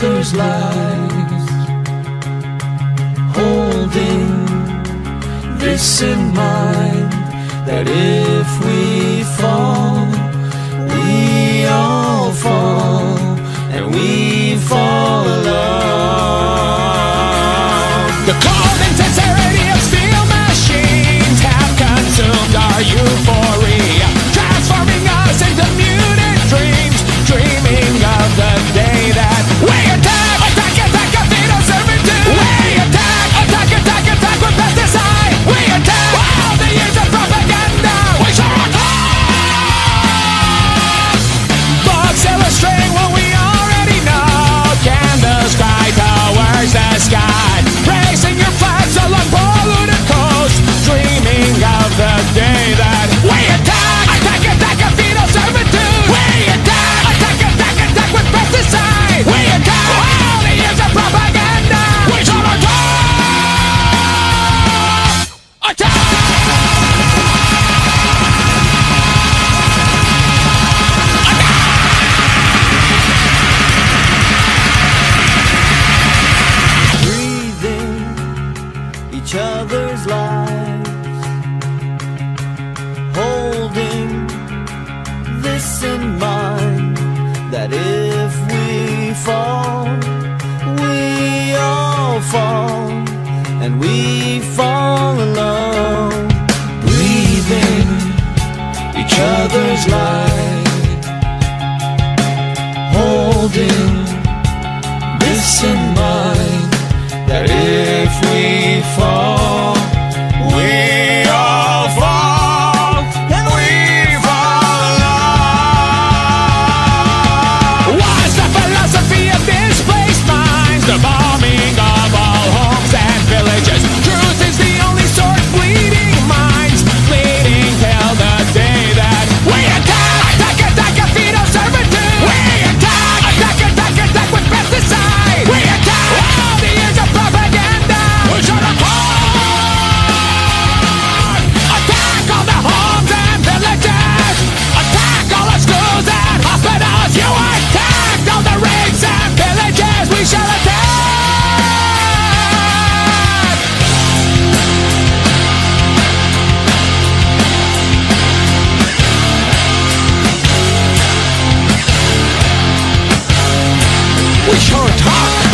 other's lives, holding this in mind, that if we fall, we all fall, and we fall alone. The cold insincerity of steel machines have consumed our euphoria, transforming us into muted dreams, dreaming of the day that we attack, attack, attack, a fetal servitude. We attack, attack, attack, attack with pesticide. We attack all the years of propaganda. We shall attack. Books illustrating what we already know. Candles cry towards the sky, raising your flags along polluted coast, dreaming of the day that we attack, attack, attack, a fetal servitude. We attack, attack, attack, attack with pesticide. We attack all the years of propaganda. We shall attack, attack. Breathing each other's lives, holding this in mind, that if we fall, we all fall, and we fall alone. Breathing each other's lives, holding this in mind, that if we fall, we all fall, and we fall alone. What's the philosophy of displaced minds? The bombing of all homes and villages. Truth is the only sword bleeding minds, bleeding till the day that we attack, attack, attack, a fetal servitude. We attack, attack, attack, attack with pesticide. We attack all the years of propaganda. We shall attack, attack all the homes and villages, attack all the schools and hospitals. You attacked all the rapes and villages. We shall attack. We shall attack.